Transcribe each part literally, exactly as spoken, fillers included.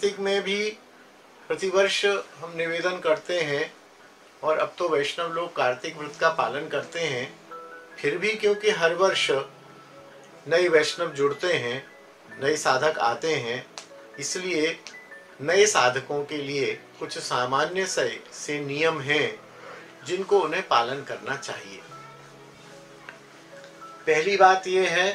कार्तिक में भी प्रतिवर्ष हम निवेदन करते हैं, और अब तो वैष्णव लोग कार्तिक व्रत का पालन करते हैं। फिर भी क्योंकि हर वर्ष नए वैष्णव जुड़ते हैं, नए साधक आते हैं, इसलिए नए साधकों के लिए कुछ सामान्य से, से नियम हैं जिनको उन्हें पालन करना चाहिए। पहली बात यह है,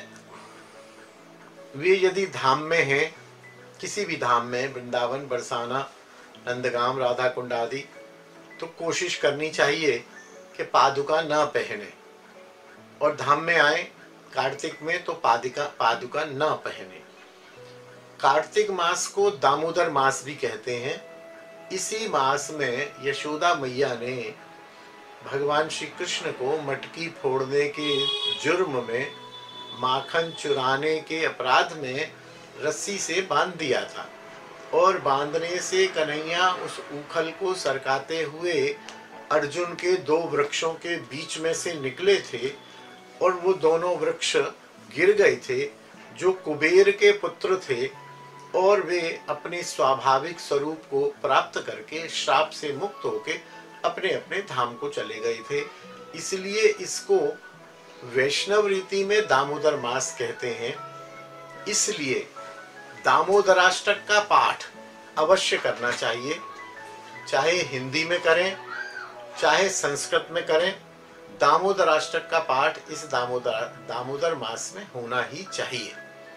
वे यदि धाम में हैं, किसी भी धाम में, वृंदावन, बरसाना, नंदगाम, राधा कुंड आदि, तो कोशिश करनी चाहिए कि पादुका न पहने, और धाम में आए कार्तिक में तो पादिका पादुका न पहने। कार्तिक मास को दामोदर मास भी कहते हैं। इसी मास में यशोदा मैया ने भगवान श्री कृष्ण को मटकी फोड़ने के जुर्म में, माखन चुराने के अपराध में रस्सी से बांध दिया था, और बांधने से कन्हैया उस उखल को सरकाते हुए अर्जुन के दो वृक्षों के बीच में से निकले थे, और वो दोनों वृक्ष गिर गए थे जो कुबेर के पुत्र थे, और वे अपने स्वाभाविक स्वरूप को प्राप्त करके श्राप से मुक्त होके अपने अपने धाम को चले गए थे। इसलिए इसको वैष्णव रीति में दामोदर मास कहते हैं। इसलिए दामोदराष्टक का पाठ अवश्य करना चाहिए, चाहे हिंदी में करें चाहे संस्कृत में करें। दामोदराष्टक का पाठ इस दामोदर दामोदर मास में होना ही चाहिए।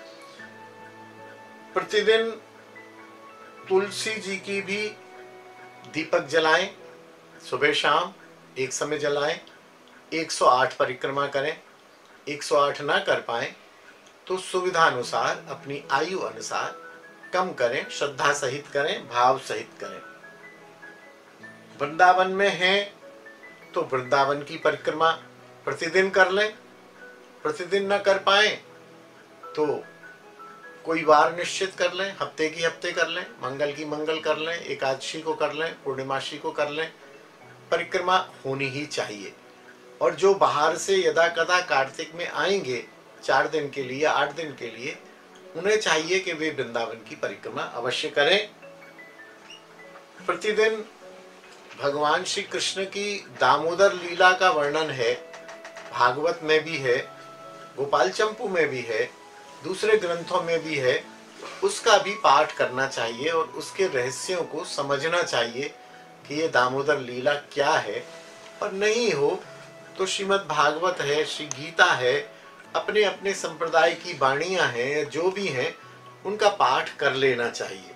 प्रतिदिन तुलसी जी की भी दीपक जलाएं, सुबह शाम एक समय जलाएं। एक सौ आठ परिक्रमा करें। एक सौ आठ ना कर पाए तो सुविधा अनुसार, अपनी आयु अनुसार कम करें, श्रद्धा सहित करें, भाव सहित करें। वृंदावन में हैं तो वृंदावन की परिक्रमा प्रतिदिन कर लें। प्रतिदिन न कर पाए तो कोई वार निश्चित कर लें, हफ्ते की हफ्ते कर लें, मंगल की मंगल कर लें, एकादशी को कर लें, पूर्णिमाशी को कर लें। परिक्रमा होनी ही चाहिए। और जो बाहर से यदा कदा कार्तिक में आएंगे चार दिन के लिए, आठ दिन के लिए, उन्हें चाहिए कि वे वृंदावन की परिक्रमा अवश्य करें। प्रतिदिन भगवान श्री कृष्ण की दामोदर लीला का वर्णन है, भागवत में भी है, गोपाल चंपू में भी है, दूसरे ग्रंथों में भी है। उसका भी पाठ करना चाहिए और उसके रहस्यों को समझना चाहिए कि ये दामोदर लीला क्या है। और नहीं हो तो श्रीमद् भागवत है, श्री गीता है, अपने अपने संप्रदाय की वाणियां हैं, जो भी हैं उनका पाठ कर लेना चाहिए।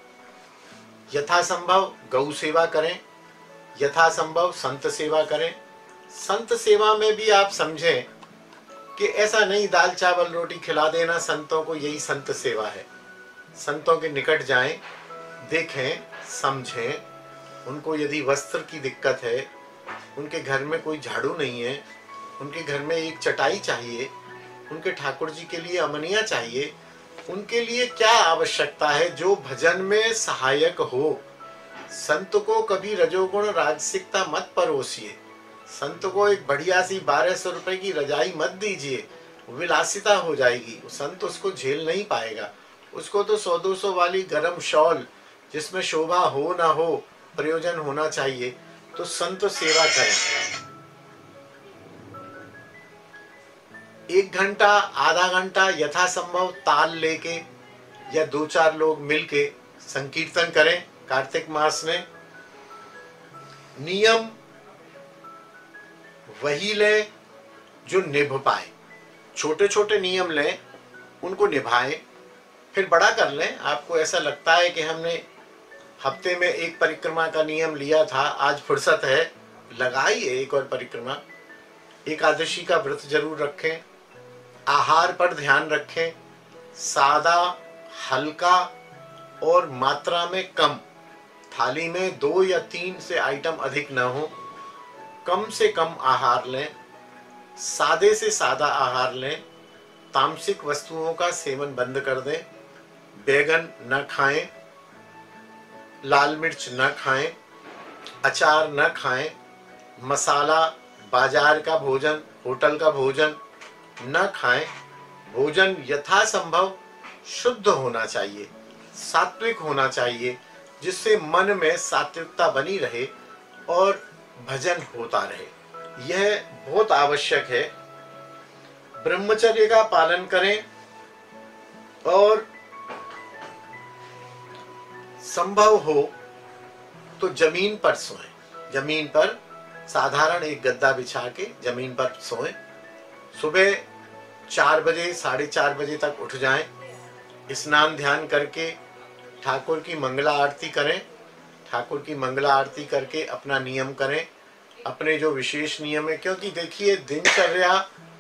यथासंभव गौ सेवा करें, यथासंभव संत सेवा करें। संत सेवा में भी आप समझें कि ऐसा नहीं दाल चावल रोटी खिला देना संतों को यही संत सेवा है। संतों के निकट जाएं, देखें, समझें। उनको यदि वस्त्र की दिक्कत है, उनके घर में कोई झाड़ू नहीं है, उनके घर में एक चटाई चाहिए, उनके ठाकुर जी के लिए अमनिया चाहिए, उनके लिए क्या आवश्यकता है जो भजन में सहायक हो। संत को कभी रजोगुण राजसिकता मत परोसिए। संत को एक बढ़िया सी बारह सौ रुपए की रजाई मत दीजिए, विलासिता हो जाएगी, संत उसको झेल नहीं पाएगा। उसको तो सौ दो सौ वाली गरम शॉल जिसमें शोभा हो ना हो, प्रयोजन होना चाहिए। तो संत सेवा करें। एक घंटा आधा घंटा यथासंभव ताल लेके या दो चार लोग मिलके संकीर्तन करें। कार्तिक मास में नियम वही लें जो निभ पाए। छोटे छोटे नियम लें, उनको निभाएं, फिर बड़ा कर लें। आपको ऐसा लगता है कि हमने हफ्ते में एक परिक्रमा का नियम लिया था, आज फुर्सत है, लगाइए एक और परिक्रमा। एकादशी का व्रत जरूर रखें। आहार पर ध्यान रखें, सादा, हल्का और मात्रा में कम। थाली में दो या तीन से आइटम अधिक न हो। कम से कम आहार लें, सादे से सादा आहार लें। तामसिक वस्तुओं का सेवन बंद कर दें। बैगन न खाएं, लाल मिर्च न खाएं, अचार न खाएं, मसाला, बाजार का भोजन, होटल का भोजन न खाएं। भोजन यथासंभव शुद्ध होना चाहिए। सात्विक होना चाहिए, जिससे मन में सात्विकता बनी रहे और भजन होता रहे। यह बहुत आवश्यक है। ब्रह्मचर्य का पालन करें और संभव हो तो जमीन पर सोएं। जमीन पर साधारण एक गद्दा बिछा के जमीन पर सोएं। सुबह चार बजे साढ़े चार बजे तक उठ जाएं। स्नान ध्यान करके ठाकुर की मंगला आरती करें। ठाकुर की मंगला आरती करके अपना नियम करें, अपने जो विशेष नियम है। क्योंकि देखिए, दिनचर्या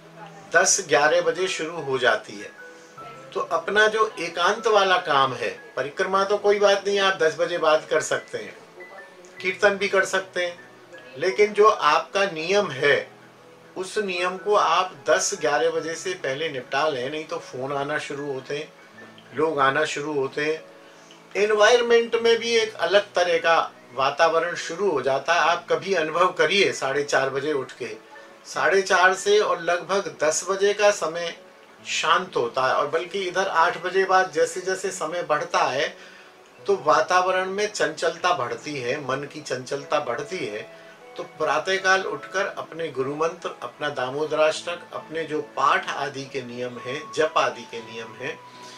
दस ग्यारह बजे शुरू हो जाती है, तो अपना जो एकांत वाला काम है, परिक्रमा तो कोई बात नहीं, आप दस बजे बाद कर सकते हैं, कीर्तन भी कर सकते हैं, लेकिन जो आपका नियम है उस नियम को आप दस ग्यारह बजे से पहले निपटा लें। नहीं तो फोन आना शुरू होते हैं, लोग आना शुरू होते हैं, एनवायरमेंट में भी एक अलग तरह का वातावरण शुरू हो जाता है। आप कभी अनुभव करिए, साढ़े चार बजे उठ के साढ़े चार से और लगभग दस बजे का समय शांत होता है, और बल्कि इधर आठ बजे बाद जैसे जैसे समय बढ़ता है तो वातावरण में चंचलता बढ़ती है, मन की चंचलता बढ़ती है। तो प्रातःकाल उठकर अपने गुरु मंत्र, अपना दामोदराष्टक, अपने जो पाठ आदि के नियम हैं, जप आदि के नियम हैं,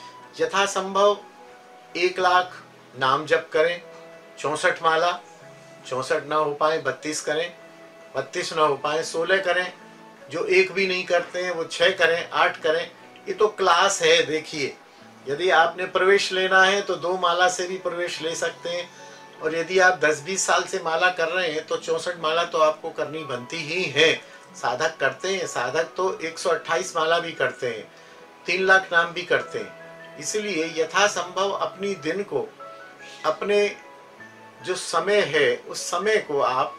यथासंभव एक लाख नाम जप करें। चौसठ माला, चौसठ ना हो पाए बत्तीस करें, बत्तीस ना हो पाए सोलह करें, जो एक भी नहीं करते हैं वो छः करें, आठ करें। ये तो क्लास है। देखिए, यदि आपने प्रवेश लेना है तो दो माला से भी प्रवेश ले सकते हैं, और यदि आप दस बीस साल से माला कर रहे हैं तो चौसठ माला तो आपको करनी बनती ही है। साधक करते हैं, साधक तो एक सौ अट्ठाईस माला भी करते हैं, तीन लाख नाम भी करते हैं। इसलिए यथासंभव अपनी दिन को, अपने जो समय है उस समय को आप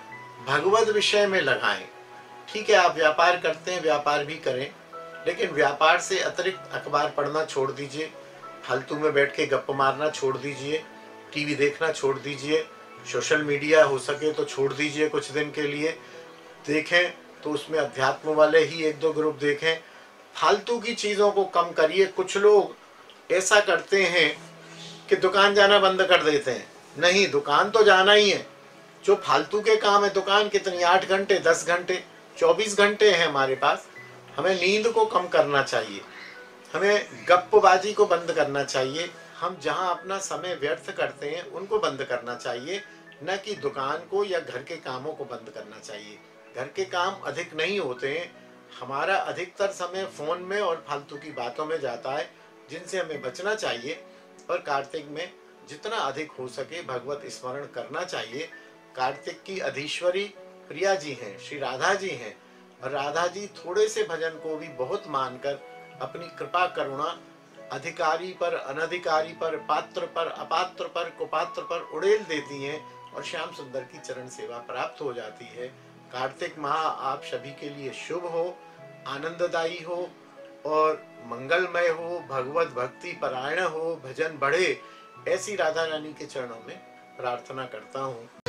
भगवत विषय में लगाएं। ठीक है, आप व्यापार करते हैं, व्यापार भी करें, लेकिन व्यापार से अतिरिक्त अखबार पढ़ना छोड़ दीजिए, फालतू में बैठ के गप्प मारना छोड़ दीजिए, टीवी देखना छोड़ दीजिए, सोशल मीडिया हो सके तो छोड़ दीजिए कुछ दिन के लिए। देखें तो उसमें अध्यात्म वाले ही एक दो ग्रुप देखें, फालतू की चीज़ों को कम करिए। कुछ लोग ऐसा करते हैं कि दुकान जाना बंद कर देते हैं। नहीं, दुकान तो जाना ही है। जो फालतू के काम है, दुकान कितनी, आठ घंटे दस घंटे चौबीस घंटे हैं हमारे पास। हमें नींद को कम करना चाहिए, हमें गप्पबाजी को बंद करना चाहिए। हम जहां अपना समय व्यर्थ करते हैं उनको बंद करना चाहिए, न कि दुकान को या घर के कामों को बंद करना चाहिए। घर के काम अधिक नहीं होते हैं, हमारा अधिकतर समय फोन में और फालतू की बातों में जाता है, जिनसे हमें बचना चाहिए। और कार्तिक में जितना अधिक हो सके भगवत स्मरण करना चाहिए। कार्तिक की अधीश्वरी प्रिया जी हैं, श्री राधा जी हैं, और राधा जी थोड़े से भजन को भी बहुत मानकर अपनी कृपा करुणा अधिकारी पर, अनधिकारी पर, पात्र पर, अपात्र पर, कुपात्र पर उड़ेल देती हैं, और श्याम सुंदर की चरण सेवा प्राप्त हो जाती है। कार्तिक माह आप सभी के लिए शुभ हो, आनंददायी हो और मंगलमय हो, भगवत भक्ति परायण हो, भजन बढ़े, ऐसी राधा रानी के चरणों में प्रार्थना करता हूँ।